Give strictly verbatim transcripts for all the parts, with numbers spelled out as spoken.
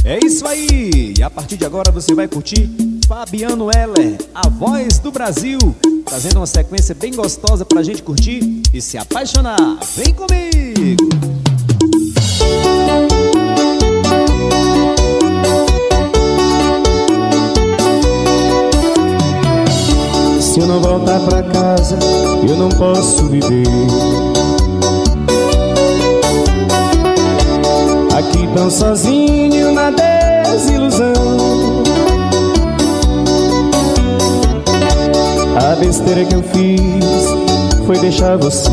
É isso aí! E a partir de agora você vai curtir Fabiano Heller, a voz do Brasil, trazendo uma sequência bem gostosa pra gente curtir e se apaixonar. Vem comigo! Se eu não voltar pra casa, eu não posso viver. Aqui tão sozinho na desilusão. A besteira que eu fiz foi deixar você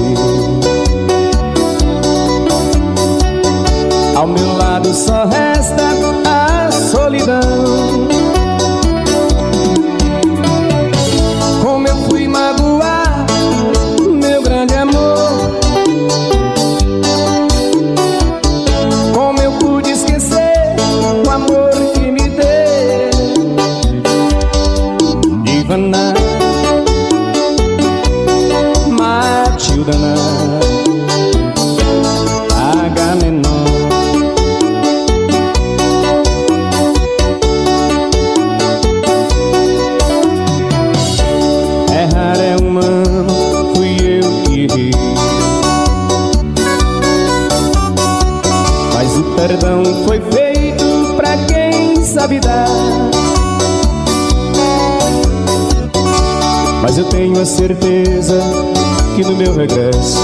ao meu lado, só resta a solidão. Como eu fui magoar meu grande amor, como eu pude esquecer o amor que me deu. Ivana, Matilda, Agamenon. Errar é humano, fui eu que errei, mas o perdão foi feito pra quem sabe dar. Mas eu tenho a certeza que no meu regresso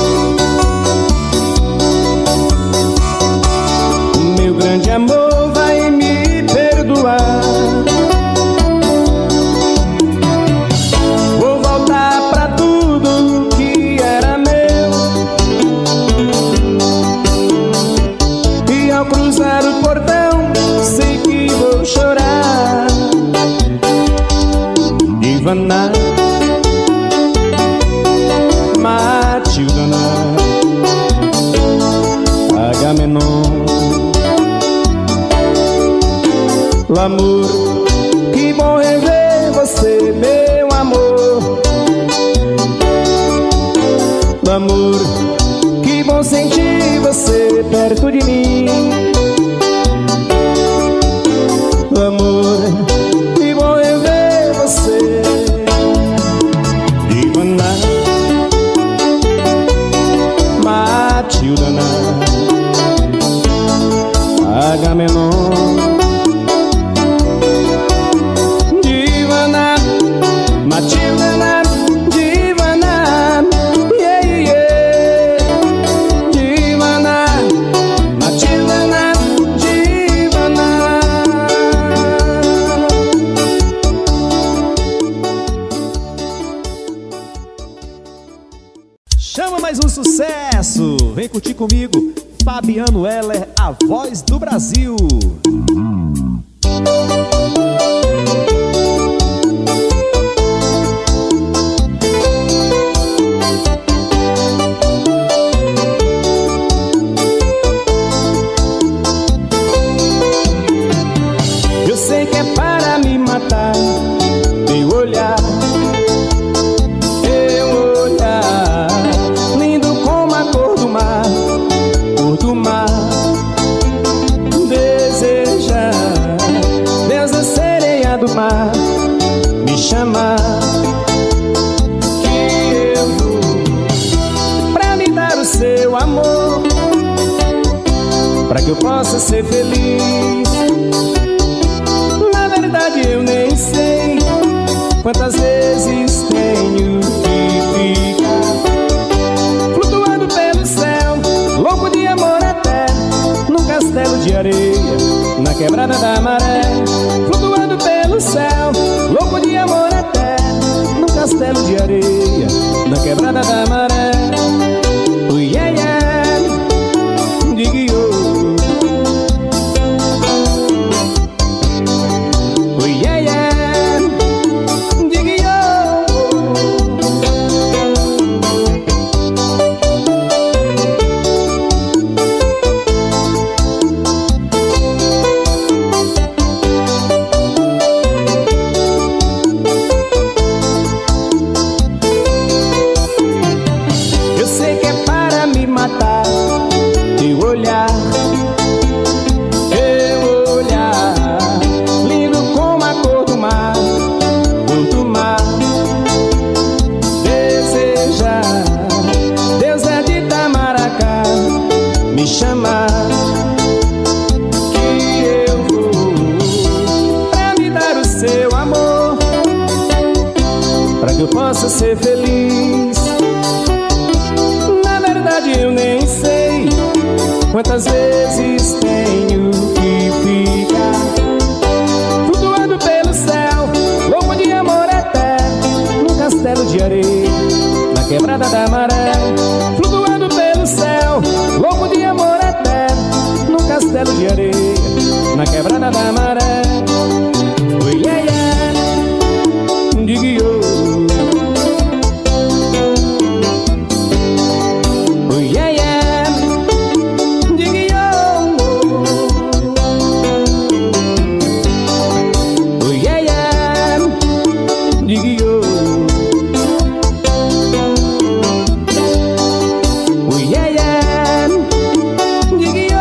o meu grande amor vai me perdoar. Vou voltar pra tudo que era meu, e ao cruzar o portão sei que vou chorar. Ivana, Matilda, Agamenon. L'amour, que bom rever você, meu amor. L'amour, que bom sentir você perto de mim. L'amour, que bom rever você. Ivana, Matilda, Agamenon. Divana, Matilda, Divana, yeah, yeah. Divana, Matilda, Divana. Chama mais um sucesso! Vem curtir comigo, Fabiano Heller, a voz do Brasil. Eu sei que é para me matar, teu olhar, teu olhar, lindo como a cor do mar, cor do mar. Deseja, Deus, a sereia do mar, me chamar, que eu vou pra me dar o seu amor, pra que eu possa ser feliz. Na verdade eu nem sei quantas vezes tenho que ficar flutuando pelo céu, louco de amor até num castelo de areia, na quebrada da maré. Flutuando pelo céu, louco de amor até num castelo de areia, na quebrada da maré. Oh, yeah, yeah, digue-o. Oh, yeah, yeah, digue-o. Eu sei chamar, que eu vou pra me dar o seu amor, pra que eu possa ser feliz. Na verdade eu nem sei quantas vezes tenho que ficar flutuando pelo céu, louco de amor eterno, num castelo de areia, na quebrada da maré. Flutuando pelo céu, louco de amor eterno, num castelo de areia, na quebrada da maré. Oh, yeah, yeah, digue-o. Oh, yeah, yeah, digue-o. Oh, yeah, yeah, digue-o. Oh, yeah, yeah, digue-o.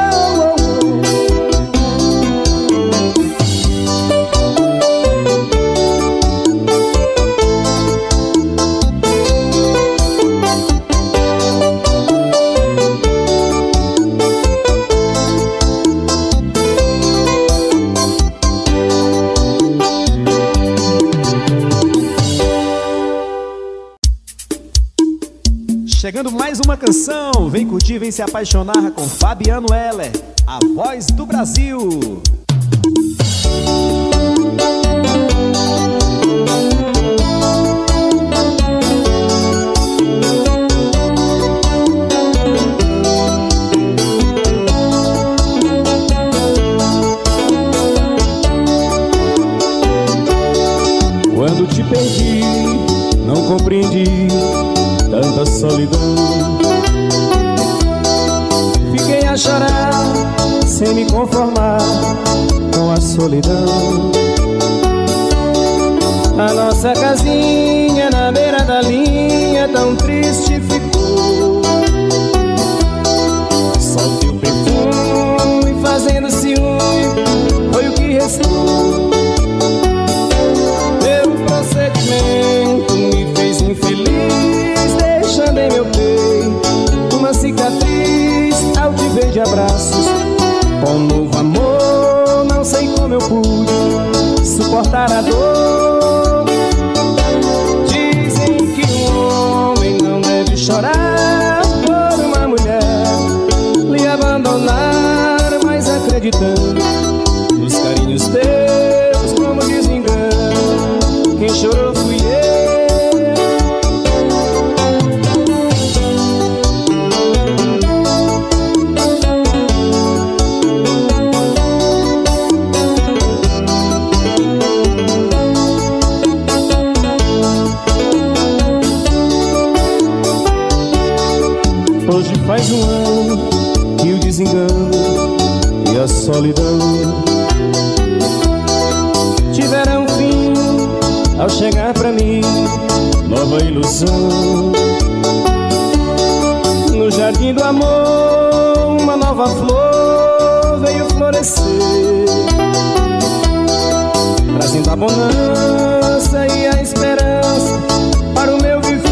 Chegando mais uma canção, vem curtir, vem se apaixonar com Fabiano Heller, a voz do Brasil. Quando te perdi, não compreendi tanta solidão. Fiquei a chorar, sem me conformar com a solidão. A nossa casinha na beira da linha tão triste ficou. Só o teu perfume fazendo ciúme foi o que restou. Teu procedimento me fez infeliz, deixando em meu peito uma cicatriz ao te ver de abraços. Com um novo amor, não sei como eu pude suportar a dor. Dizem que um homem não deve chorar por uma mulher lhe abandonar, mas acreditando nos carinhos teus como desengano, quem chorou fui eu. Hoje faz um ano que o desengano e a solidão tiveram fim ao chegar pra mim nova ilusão. No jardim do amor uma nova flor veio florescer, trazendo a bonança e a esperança para o meu viver.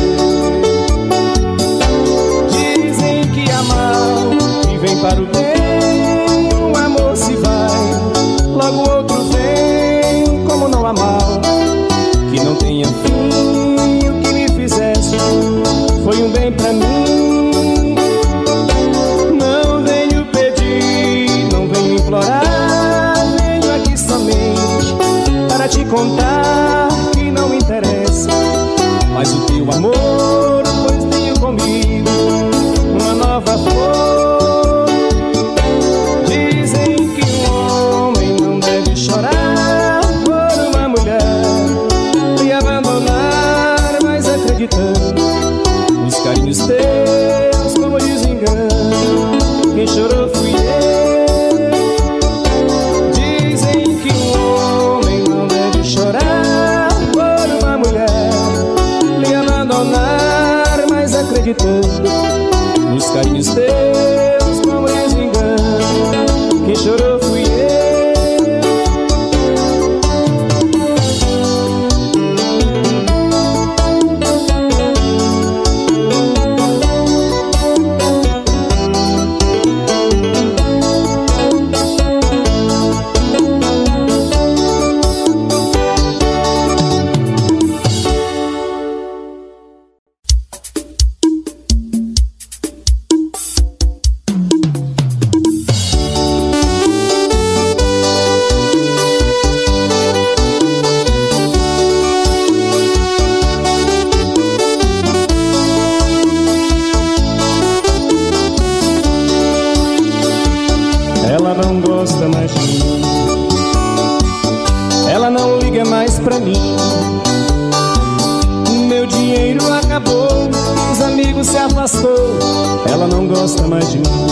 E vem para o bem, um amor se vai, logo outro vem, como não há mal que não tenha fim. O que me fizeste foi um bem pra mim. Não venho pedir, não venho implorar, venho aqui somente para te contar que não me interessa mais o teu amor, pois tenho comigo uma nova flor. Dizem que um homem não deve chorar por uma mulher lhe abandonar, mas acreditando nos carinhos teus como desengano, quem chorou fui eu. Dizem que um homem não deve chorar por uma mulher lhe abandonar, mas acreditando nos carinhos teus como desengano, quem chorou fui eu. ela não gosta mais de mim. Ela não liga mais pra mim. Meu dinheiro acabou, os amigos se afastou. Ela não gosta mais de mim.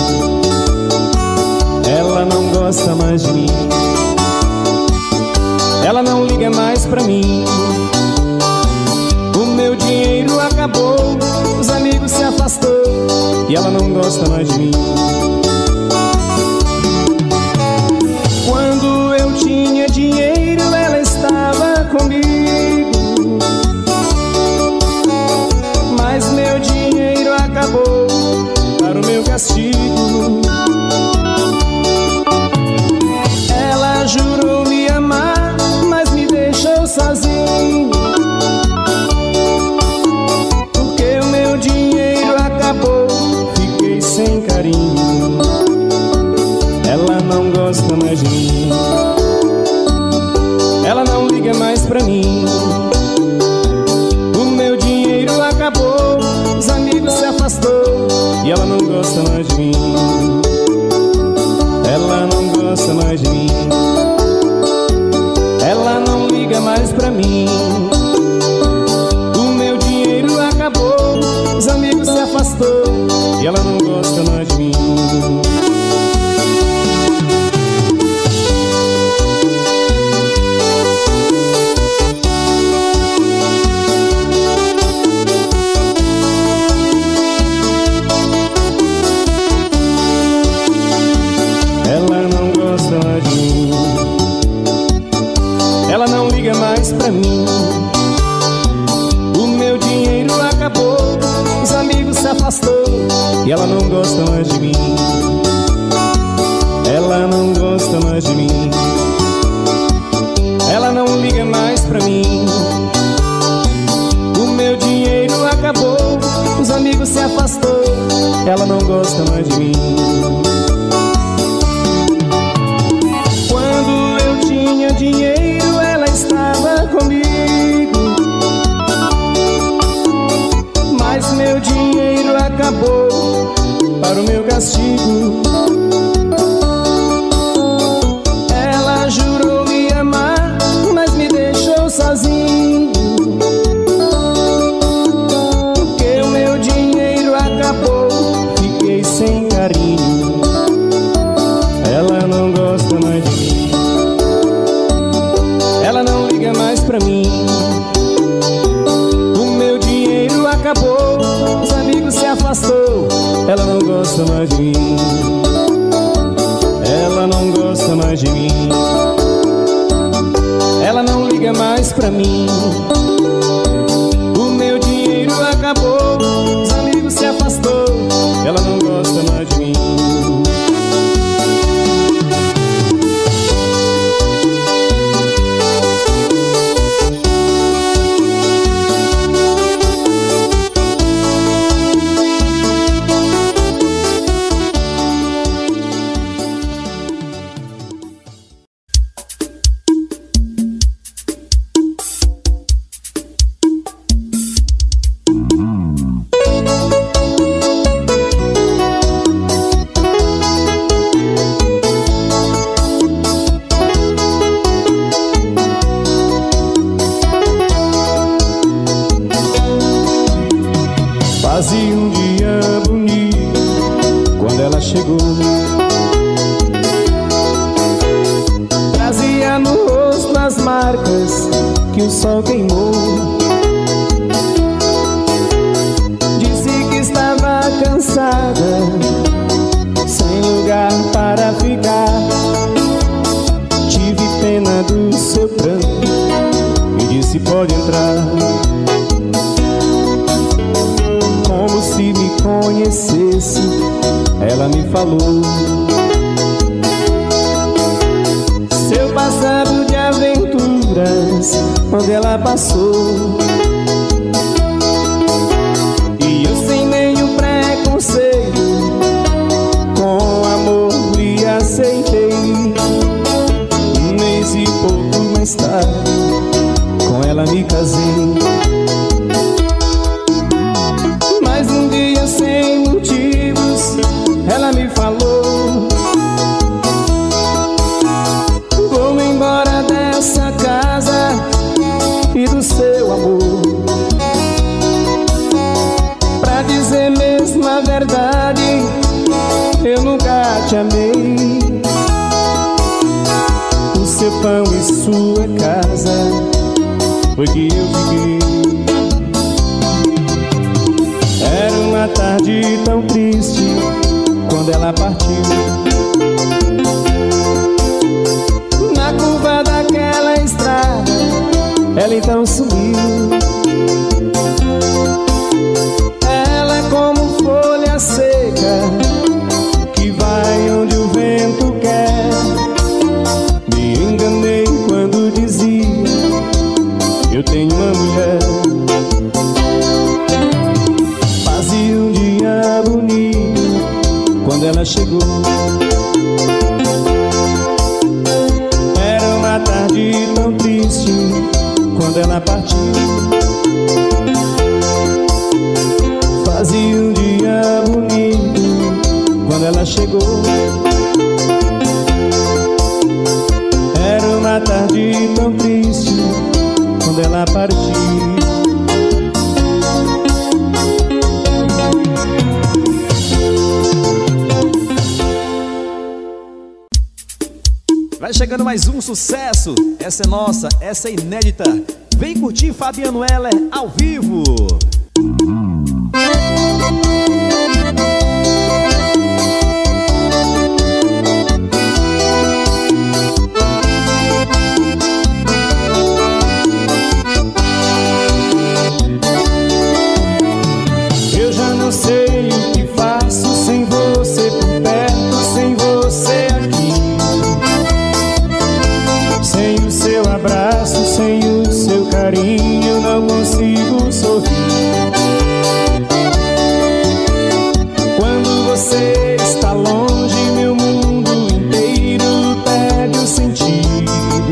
Ela não gosta mais de mim. Ela não liga mais pra mim. O meu dinheiro acabou, os amigos se afastou. E ela não gosta mais de mim. Quando eu tinha dinheiro, ela estava comigo. Mas meu dinheiro acabou, para o meu castigo. Ela jurou me amar, mas me deixou sozinho. Porque o meu dinheiro acabou, fiquei sem carinho. Ela não gosta mais de mim. Ela não liga mais pra mim. O meu dinheiro acabou, os amigos se afastou. E ela não gosta mais de mim. Ela não gosta mais de mim. Ela não liga mais pra mim. O meu dinheiro acabou, os amigos se afastou. E ela não gosta mais de mim. Ela não liga mais pra mim. O meu dinheiro acabou, os amigos se afastou. E ela não gosta mais de mim. Ela não gosta mais de mim. Ela não liga mais pra mim. O meu dinheiro acabou, os amigos se afastou. Ela não gosta mais de mim. Quando eu tinha dinheiro, ela estava comigo. Mas meu dinheiro acabou, para o meu castigo. Ela jurou me amar, mas me deixou sozinho. Porque o meu dinheiro acabou, fiquei sem carinho. Ela não gosta mais de mim. Ela não liga mais pra mim. O meu dinheiro acabou, os amigos se afastou. Ela não gosta mais de mim. Ela não gosta mais de mim. Ela não liga mais pra mim. O meu dinheiro acabou, os amigos se afastou. Ela não gosta mais de mim. Fazia um dia bonito quando ela chegou. Trazia no rosto as marcas que o sol queimou. Disse que estava cansada, sem lugar para ficar. Tive pena do seu pranto e disse: pode entrar. Como se me conhecesse, ela me falou seu passado de aventuras, onde ela passou. E eu, sem nenhum preconceito, com amor lhe aceitei. Um mês e pouco mais tarde, com ela me casei. Mas um dia, sem motivos, ela me falou foi que eu fiquei. Era uma tarde tão triste quando ela partiu. Na curva daquela estrada ela então sumiu. Ela é como folha seca que vai onde o vento quer. Me enganei quando dizia eu tenho uma mulher. Fazia um dia bonito quando ela chegou. Era uma tarde tão triste quando ela partiu. Fazia um dia bonito quando ela chegou. Era uma tarde tão triste quando ela partiu. Vai chegando mais um sucesso. Essa é nossa, essa é inédita. Vem curtir Fabiano Heller ao vivo. Eu já não sei o que faço sem você por perto, sem você aqui. Sem o seu abraço, sem o seu carinho, eu não consigo sorrir. Quando você está longe, meu mundo inteiro perde o sentido.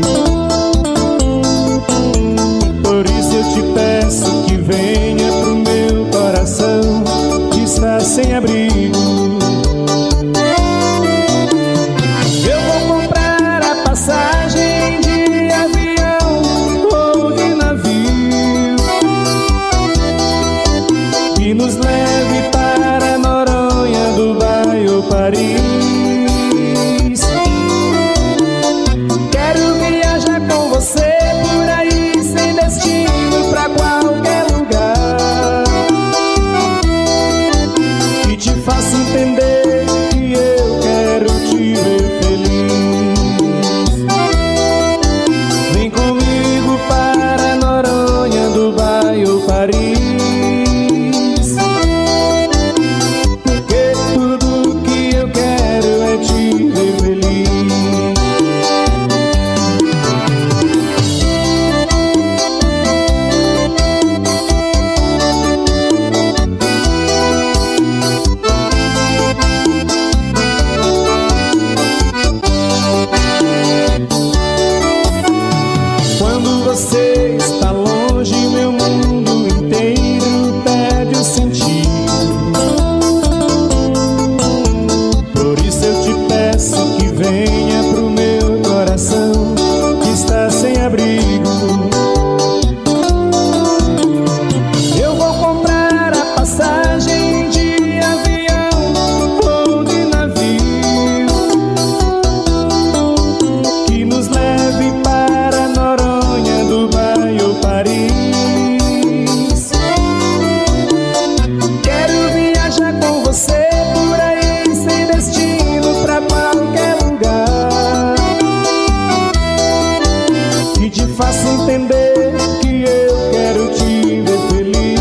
Por isso eu te peço que venha pro meu coração que está sem abrigo. Eu vou comprar a passagem de avião ou de navio que nos leve para Noronha, Dubai ou Paris. Quero viajar com você por aí sem destino pra qualquer lugar, e te faço entender que eu quero te ver feliz. Vem comigo para Noronha, Dubai ou Paris, porque tudo que eu quero é te ver feliz. Quando você está longe, meu mundo inteiro perde o sentido. Por isso eu te peço que venha pro meu coração que está sem abrigo. Eu vou comprar a passagem de avião ou de navio que nos leve para Noronha, Dubai ou Paris. Quero viajar com você por aí sem destino pra qualquer lugar, e te faço entender que eu quero te ver feliz.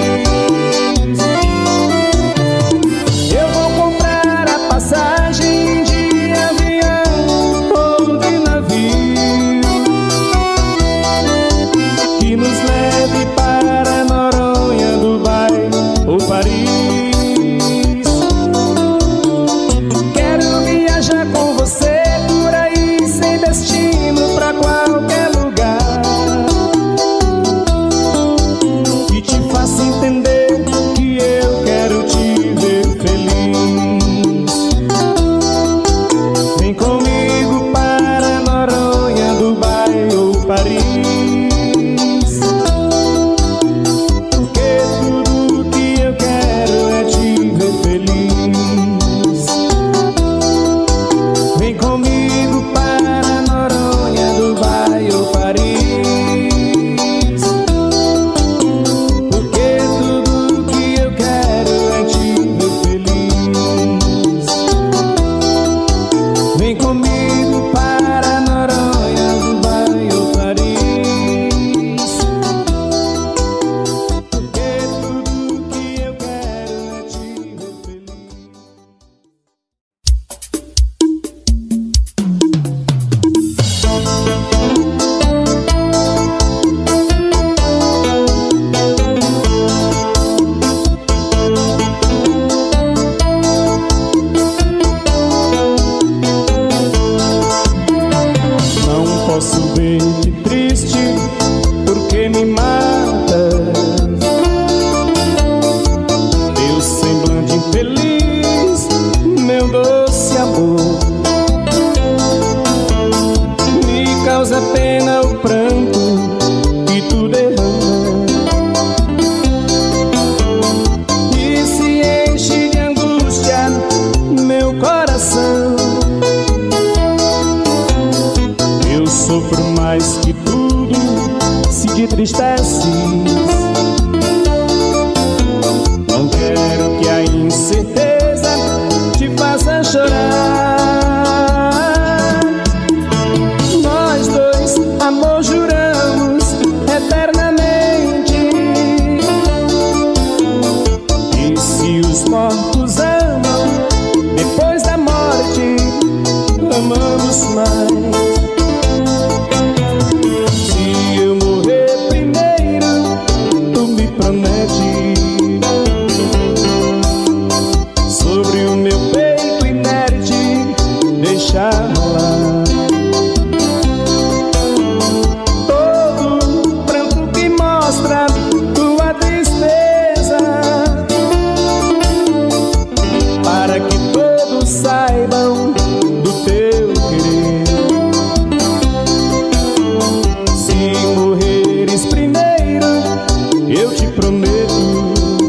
Eu vou comprar a passagem de avião ou de navio que nos leve para Noronha, Dubai ou Paris. Quero viajar com você por aí sem destino pra qualquer lugar, e te faço entender que eu quero te ver feliz. Vem comigo para Noronha, Dubai ou Paris, porque tudo que eu quero é te ver feliz. Vem comigo mais que tudo, se te entristeces. Não quero que a incerteza te faça chorar. Nós dois, amor, juramos eternamente. E se os mortos amam, depois da morte amamos mais. Se eu morrer primeiro, tu me promete sobre o meu peito inerte deixar rolar todo pranto que mostra tua tristeza, para que todos saibam do teu querer. Se morreres primeiro, eu te prometo,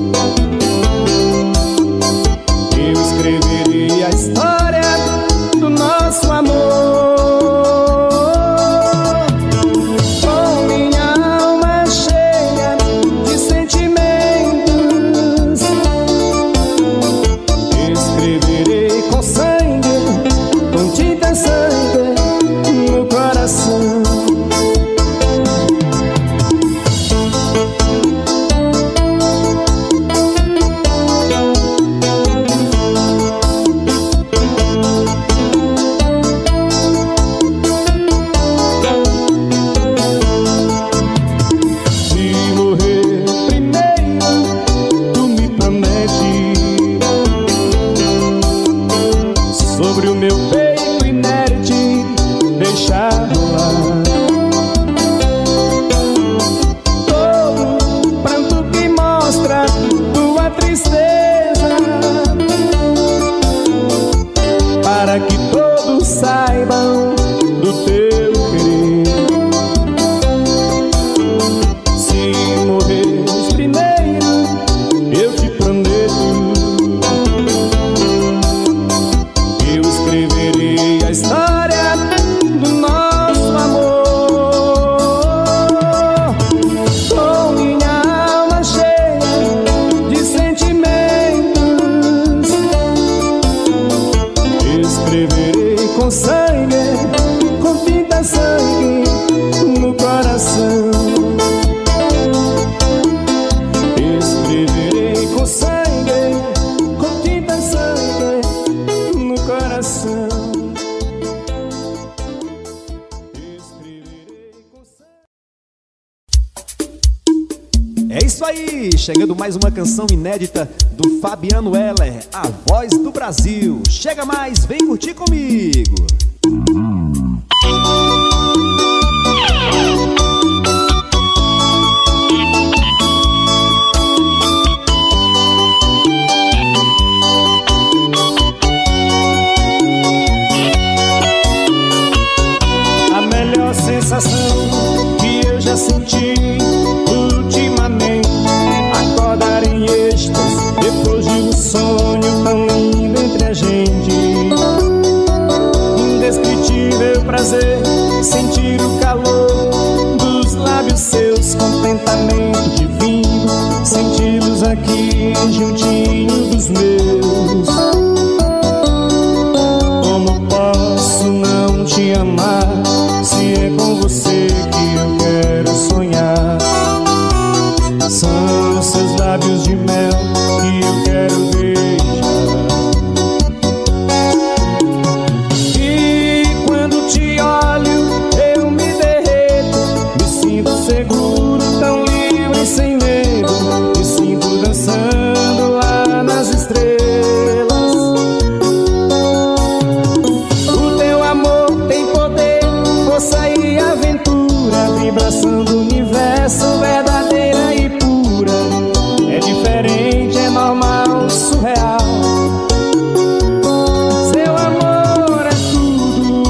eu escreverei a história do nosso amor. Com minha alma cheia de sentimentos, escreverei com sangue, com tinta sangue no coração. Se morrer primeiro, tu me promete sobre o meu peito inerte deixar rolar todo pranto que mostra tua tristeza, para que todos saibam do teu querer. Se morreres primeiro, eu te prometo, eu escreverei a história do nosso amor. Com minha alma cheia de sentimentos, escreverei com sangue, com tinta sangue no coração. Escreverei com sangue, com tinta sangue no coração. Escreverei com sangue. É isso aí, chegando mais uma canção inédita do Fabiano Heller, a voz do Brasil. Chega mais, vem curtir comigo. A melhor sensação que eu já senti ultimamente, acordar em êxtase depois de um sonho tão lindo entre a gente. Indescritível prazer, sentir o calor dos lábios seus, contentamento divino, senti-los aqui juntinho dos meus. Como posso não te amar, se é com você que eu quero sonhar? São os seus lábios de mel que eu quero beijar. E quando te olho eu me derreto, me sinto seguro, tão livre, sem medo, me sinto dançando lá nas estrelas. O teu amor tem poder, força e aventura, vibração do universo, verdadeira e pura. É diferente, é normal, surreal. Seu amor é tudo.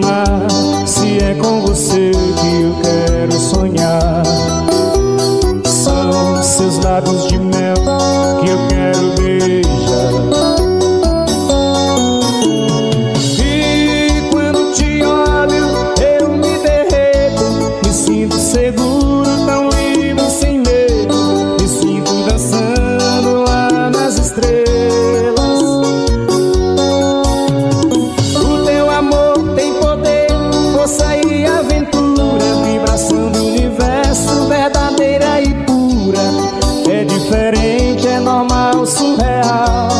amar, se é com você que eu quero sonhar. São seus lábios de mel que eu quero beijar. E quando te olho eu me derreto, me sinto seguro, tão livre, sem medo. Me sinto dançando lá nas estrelas. O teu amor tem poder, força e aventura, vibração do universo, verdadeira e pura. É diferente, é normal, surreal.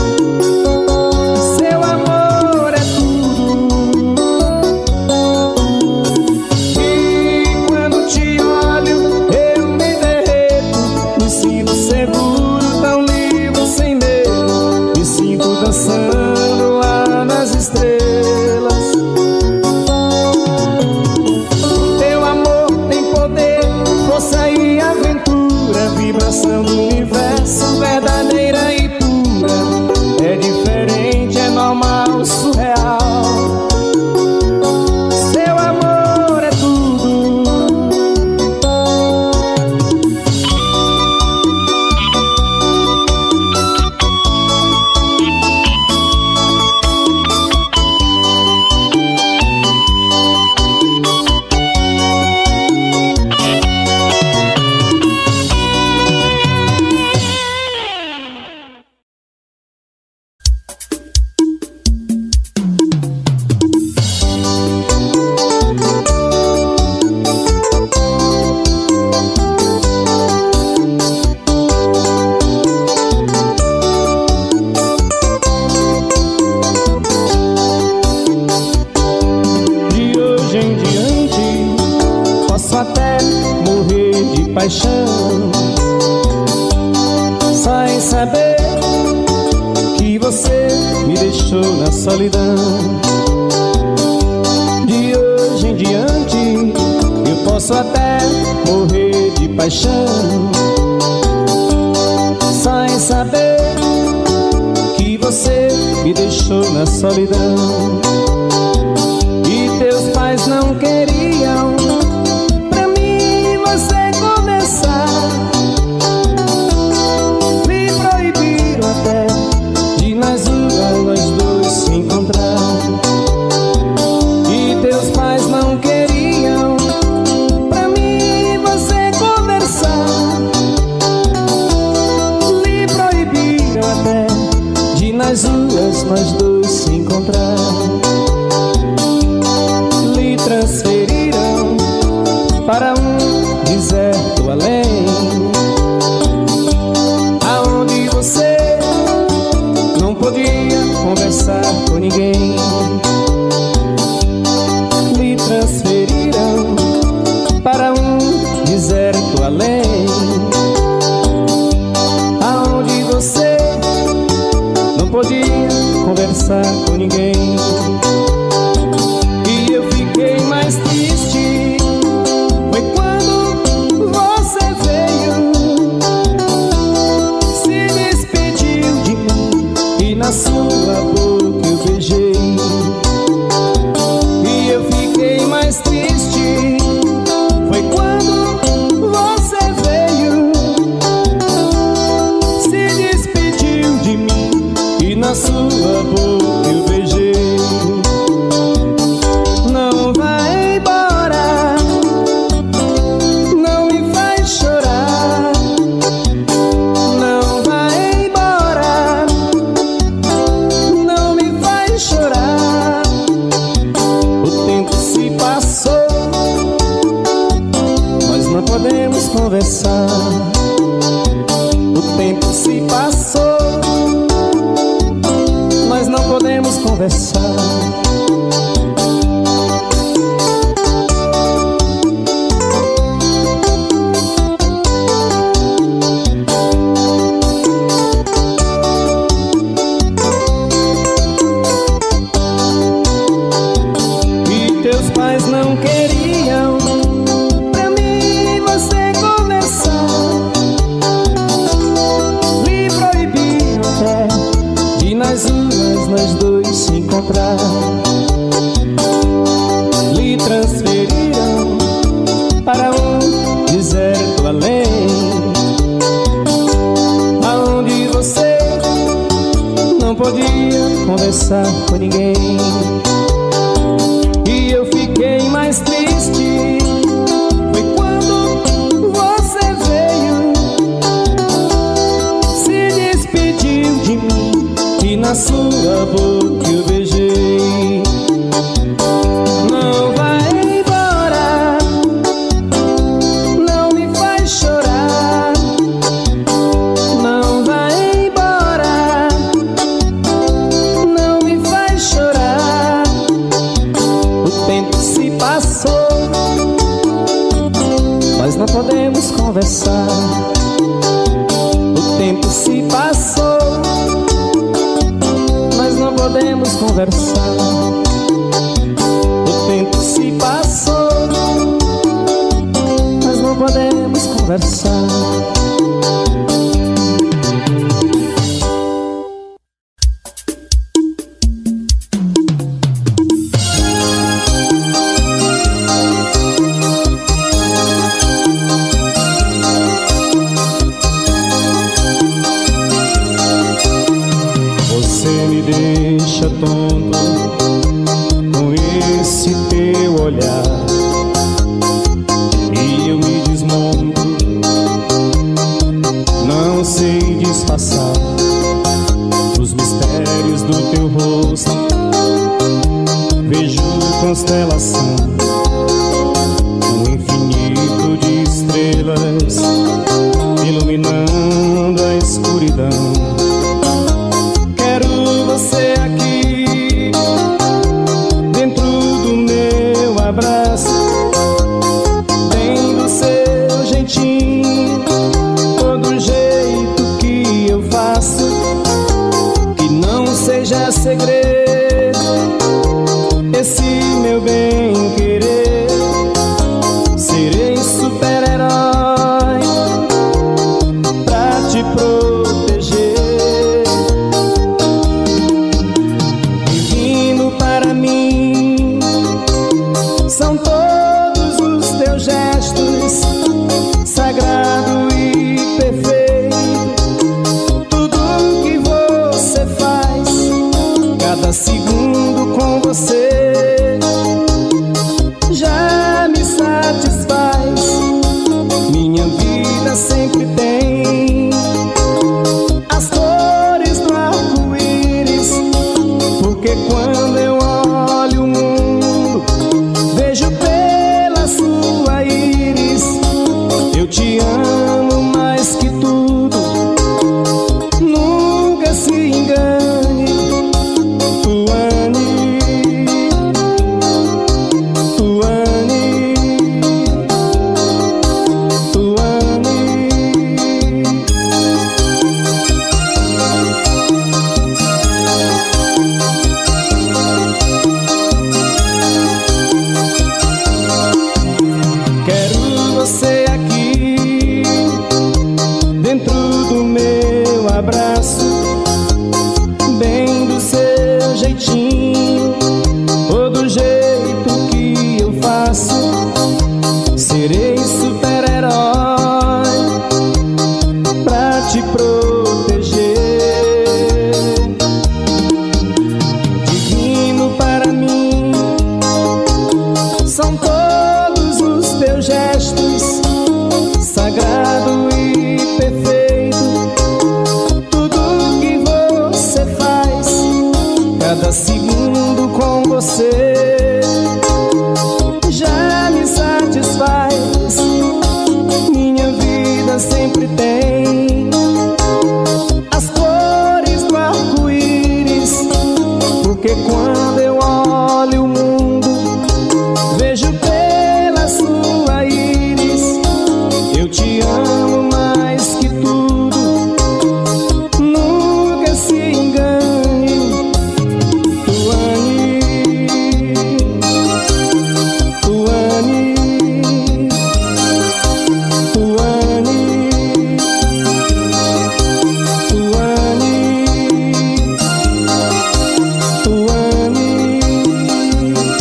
Seu amor é tudo. E quando te olho eu me derreto, me sinto seguro, tão livre, sem medo. Me sinto dançando lá nas estrelas. Teu amor tem poder, força e aventura, vibração do universo, verdadeira e pura. É diferente, é normal, surreal. Seu amor é tudo. De hoje em diante posso até morrer de paixão, só em saber que você me deixou na solidão. De hoje em diante eu posso até morrer de paixão, só em saber que você me deixou na solidão. E teus pais não queriam pra mim e você conversar, me proibiram até de nós duas, nós dois se encontrar. E teus pais não queriam pra mim e você conversar, me proibiram até de nós duas, nós dois se encontrar. Lhe transferiram para um deserto além, aonde você não podia conversar com ninguém. Lhe transferiram para um deserto além, aonde você não podia conversar com ninguém. E eu fiquei mais triste, foi quando você veio, se despediu de mim e na sua boca eu beijei. E eu fiquei mais triste, foi quando você veio, se despediu de mim e na sua boca eu beijei. Não vai embora, não me faz chorar. Não vai embora, não me faz chorar. O tempo se passou, nós não podemos conversar. O tempo se passou, nós não podemos conversar. E teus pais não queriam pra mim e você conversar, me proibiram até de nós duas, nós dois se encontrar. podia conversar com ninguém. E eu fiquei mais triste foi quando você veio, se despediu de mim e na sua boca eu beijei. Não vai embora, não me faz chorar. Não vai embora, não me faz chorar. O tempo se passou, nós não podemos conversar. O tempo se passou, nós não podemos conversar. O tempo se passou, nós não podemos conversar. Você me deixa tonto com esse teu olhar, e eu me desmonto, não sei disfarçar os mistérios do teu rosto. Vejo constelação, um infinito de estrelas iluminando a escuridão. Quero você aqui, dentro do meu abraço, bem do seu jeitinho, todo jeito que eu faço, que não seja segredo esse meu bem querer. Serei super-herói pra te proteger. Para mim são todos os teus gestos, sagrado e perfeito. Tudo que você faz, cada segundo com você, já me satisfaz. Minha vida sempre tem as cores do arco-íris, porque quando eu olho o mundo, vejo pela sua íris. Eu te amo mais que tudo, nunca se engane. Tuane, Tuane, Tuane. Quero você aqui, dentro do meu abraço, bem do seu jeitinho, ou do jeito que eu faço. Serei super-herói pra te proteger. Divino para mim são todos os teus gestos, sagrado e perfeito. Tudo que você faz, cada segundo com você, já me satisfaz. Minha vida sempre tem as cores do arco-íris, porque quando eu olho o mundo, vejo pela sua íris. Eu te amo mais que tudo, nunca se engane. Tuane, Tuane, Tuane, Tuane, Tuane.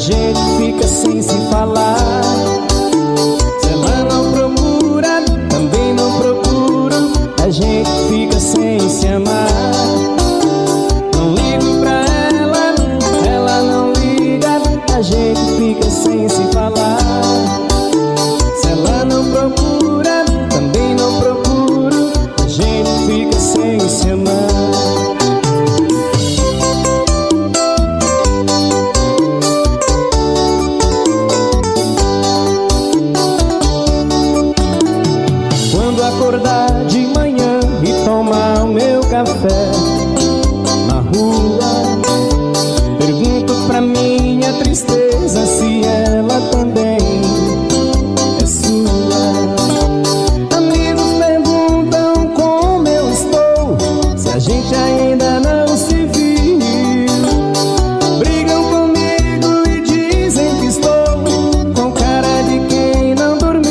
gente fica sem se falar. Se ela não procura, também não procuro, a gente fica sem se amar. Não ligo pra ela, ela não liga, a gente fica sem se falar. Se ela não procura, também não procuro, a gente fica sem se amar. Acordar de manhã e tomar o meu café na rua, pergunto pra minha tristeza se ela também é sua. Amigos perguntam como eu estou, se a gente ainda não se viu. Brigam comigo e dizem que estou com cara de quem não dormiu.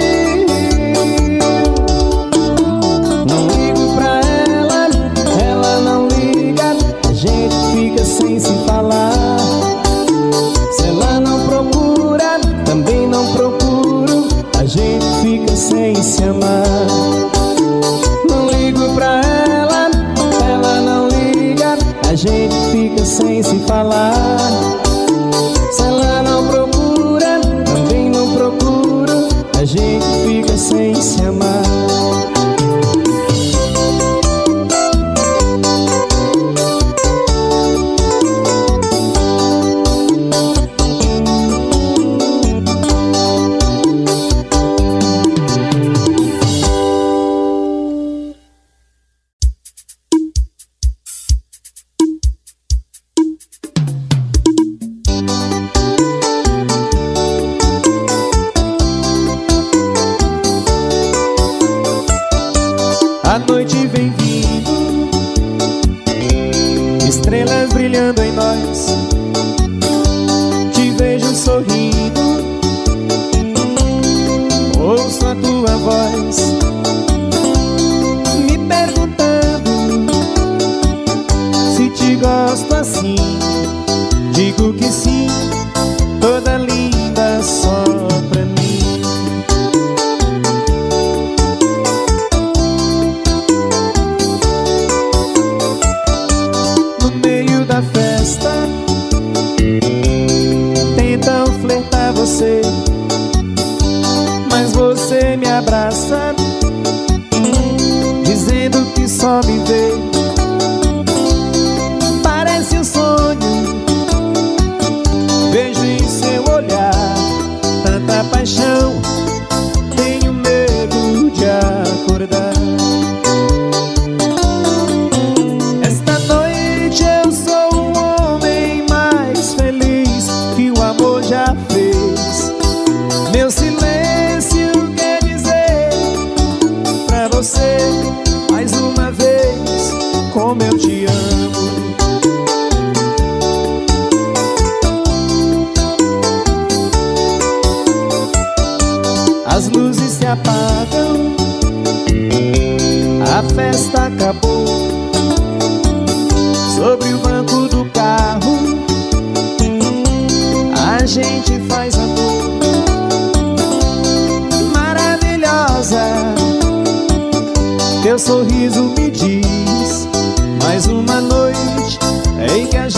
Sem se falar. Se ela não procura, também não procuro, a gente fica sem se amar. Não ligo pra ela, ela não liga, a gente fica sem se falar. Se ela não procura, também não procuro, a gente fica sem se amar. A noite vem vindo, estrelas brilhando em nós. Te vejo sorrindo, ouço a tua voz, me perguntando se te gosto assim. Digo que sim, toda linda só pra mim. Da festa tentam flertar você, mas você me abraça, dizendo que só me vê. Parece um sonho, vejo em seu olhar tanta paixão, tenho medo de acordar. Já fez. Meu silêncio quer dizer pra você mais uma vez como eu te amo. As luzes se apagam, a festa acabou. Sobre o banco do carro a gente faz amor. Maravilhosa, teu sorriso me diz mais uma noite em que a gente